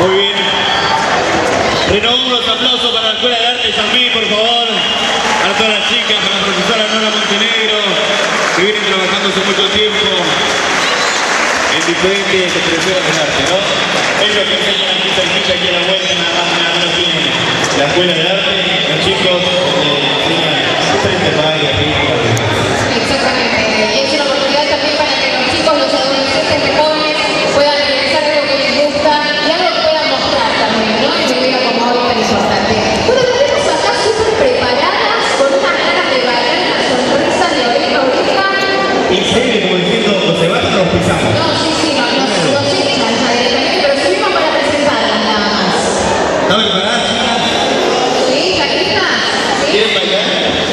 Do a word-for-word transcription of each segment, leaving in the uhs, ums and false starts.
Muy bien. Renovamos los aplausos para la Escuela de Arte San Miguel, por favor. A todas las chicas, a la profesora Nora Montenegro, que vienen trabajando hace mucho tiempo en diferentes expresiones del arte, ¿no? Ellos que enseñan aquí cerquita, aquí a la vuelta, nada más, nada menos tienen la Escuela de Arte. Los chicos eh, enseñan diferentes bailes, películas. Exactamente. Y es una oportunidad también para que los chicos, los adolescentes de jóvenes puedan realizar algo que les gusta y algo que puedan mostrar también, ¿no? Y que como hoy tan importante. Bueno, tenemos acá súper preparadas, con unas ganas de bailar, una sonrisa de oreja a oreja. Y serio, como diciendo, o se van o nos pisamos. No, sí, sí, no, nos, nos echan ya directamente, pero subimos para presentarlas nada más. ¿Están preparadas, chicas? ¿Sí? ¿Está lista? ¿Sí? ¿Quieren bailar?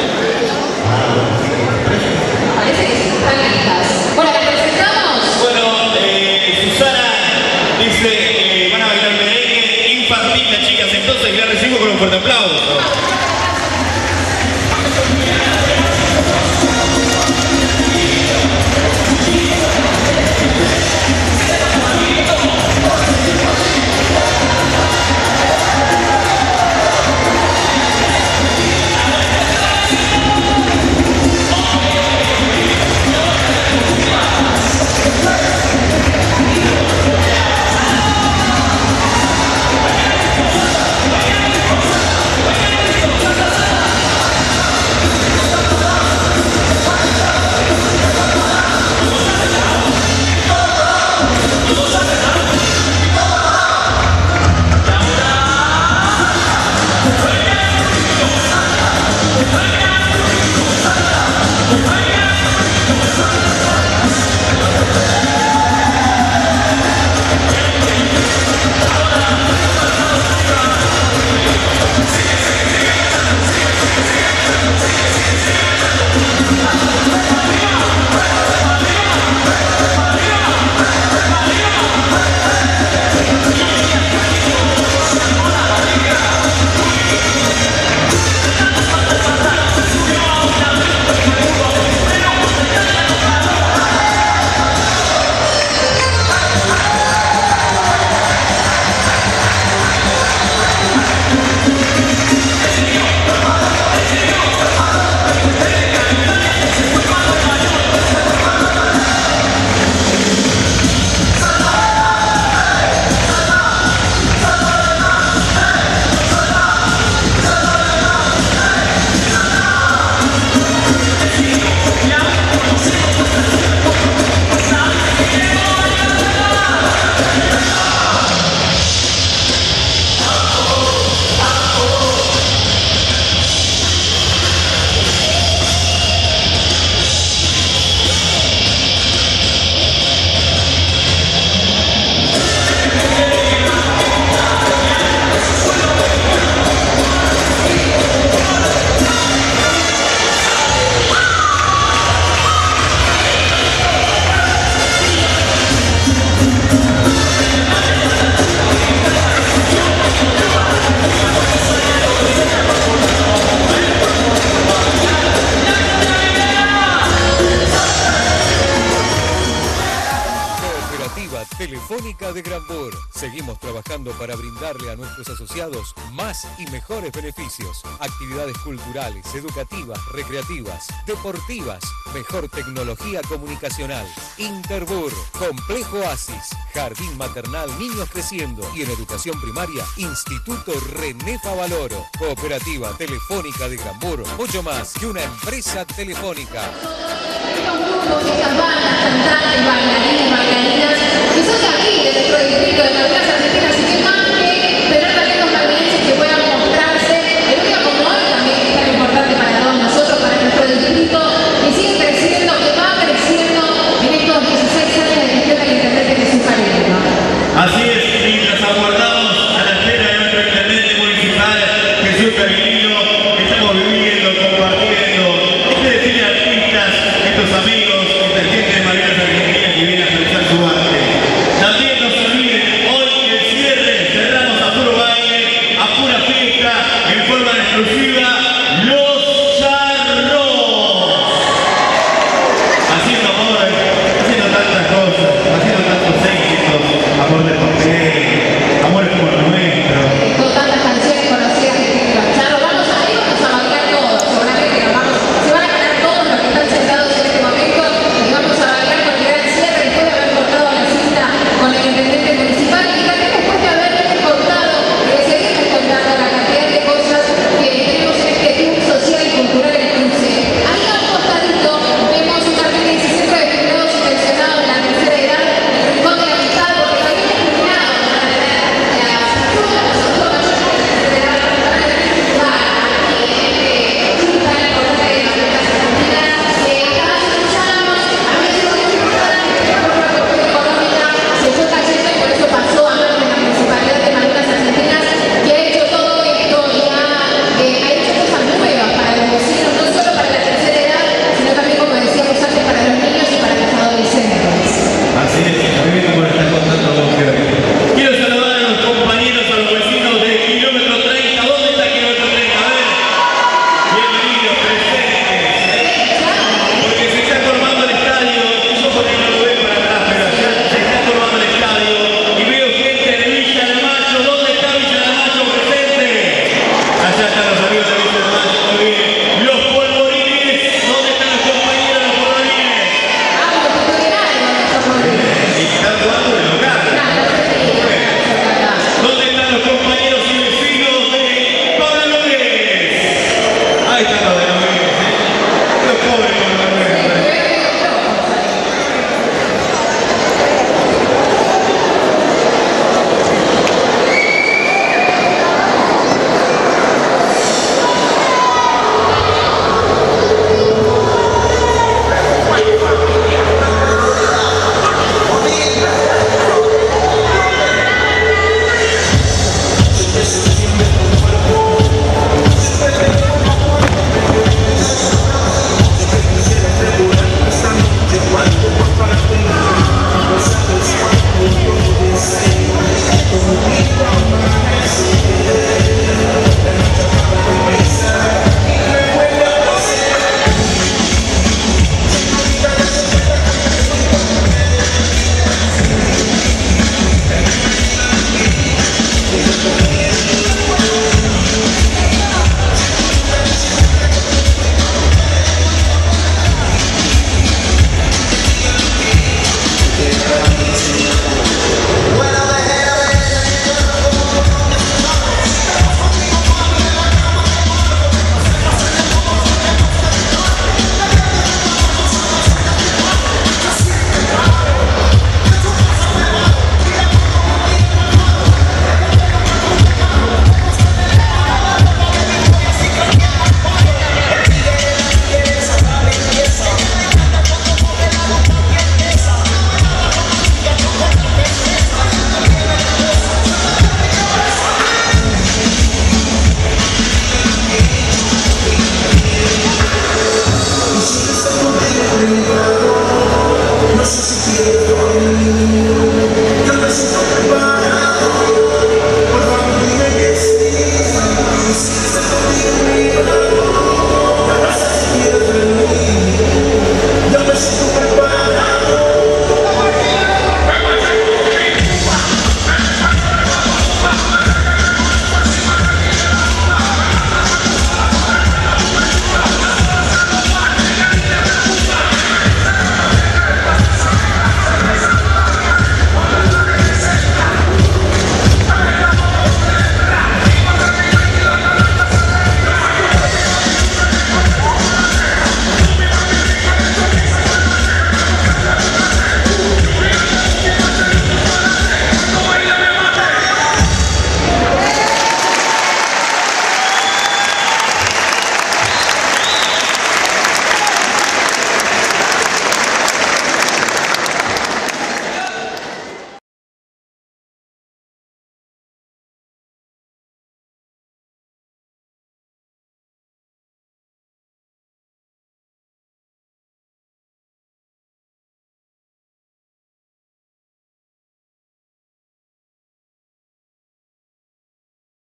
Parece que sí, están listas. Bueno, ¿las presentamos? Bueno, eh, Susana dice que van a bailar merengue infantil las chicas, entonces la recibo con un fuerte aplauso. Telefónica de Granbur. Seguimos trabajando para brindarle a nuestros asociados más y mejores beneficios. Actividades culturales, educativas, recreativas, deportivas, mejor tecnología comunicacional. Interbur, Complejo Oasis, Jardín Maternal Niños Creciendo y en educación primaria, Instituto René Favaloro. Cooperativa Telefónica de Granbur, mucho más que una empresa telefónica. Estas bandas, cantantes, bailarines, bailarinas, que son de aquí, de nuestro distrito de Malvinas Argentinas y